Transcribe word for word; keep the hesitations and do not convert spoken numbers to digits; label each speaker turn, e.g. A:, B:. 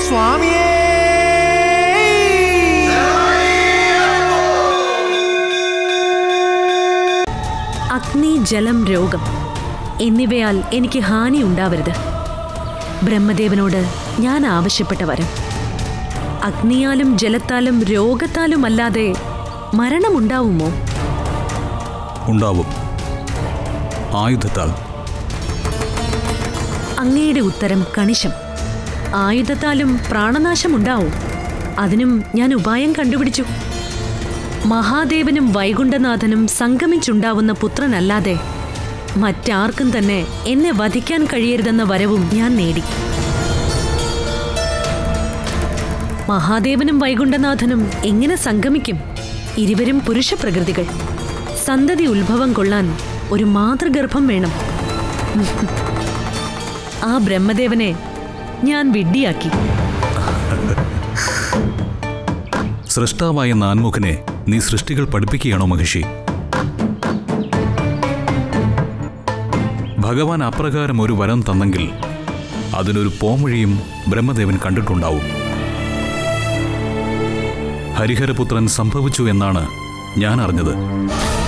A: സ്വാമിയേ.
B: അഗ്നി, ജലം, രോഗം എന്നിവയാൽ എനിക്ക് ഹാനി ഉണ്ടാവരുത്. ബ്രഹ്മദേവനോട് ഞാൻ ആവശ്യപ്പെട്ട വരം. അഗ്നിയാലും ജലത്താലും രോഗത്താലും അല്ലാതെ മരണമുണ്ടാവുമോ?
C: ഉണ്ടാവും. ആയുധത്താൽ.
B: അങ്ങയുടെ ഉത്തരം കണിശം. ആയുധത്താലും പ്രാണനാശമുണ്ടാവും. അതിനും ഞാൻ ഉപായം കണ്ടുപിടിച്ചു. മഹാദേവനും വൈകുണ്ഠനാഥനും സംഗമിച്ചുണ്ടാവുന്ന പുത്രനല്ലാതെ മറ്റാർക്കും തന്നെ എന്നെ വധിക്കാൻ കഴിയരുതെന്ന വരവും ഞാൻ നേടി. മഹാദേവനും വൈകുണ്ഠനാഥനും എങ്ങനെ സംഗമിക്കും? ഇരുവരും പുരുഷ പ്രകൃതികൾ. സന്തതി ഉത്ഭവം കൊള്ളാൻ ഒരു മാതൃഗർഭം വേണം. ആ ബ്രഹ്മദേവനെ ഞാൻ വിഡ്ഢിയാക്കി.
C: സൃഷ്ടാവായ നാൻമുഖനെ നീ സൃഷ്ടികൾ പഠിപ്പിക്കുകയാണോ മഹിഷി? ഭഗവാൻ അപ്രകാരം ഒരു വരം തന്നെങ്കിൽ അതിനൊരു പോംവഴിയും ബ്രഹ്മദേവൻ കണ്ടിട്ടുണ്ടാവും. ഹരിഹരപുത്രൻ സംഭവിച്ചു എന്നാണ് ഞാൻ അറിഞ്ഞത്.